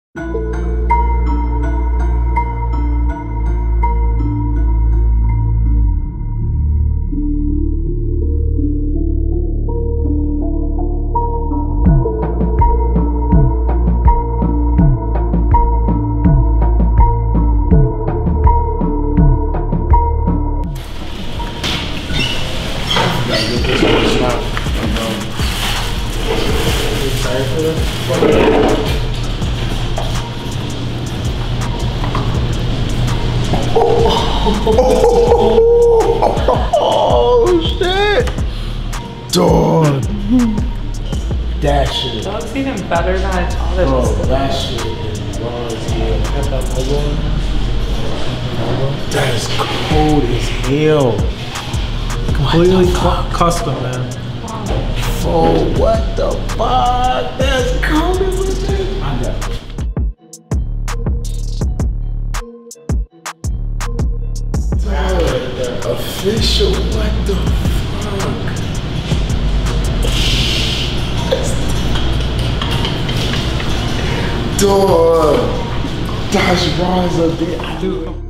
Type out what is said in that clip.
Oh shit! Dog. That shit. Dog's even better than I thought it Bro, was. that shit is raw as hell. That is cold as hell. Completely custom, man. Oh, what the fuck? That's cold as hell. I got it. Official, what the fuck? Dog, that's raw as a bitch.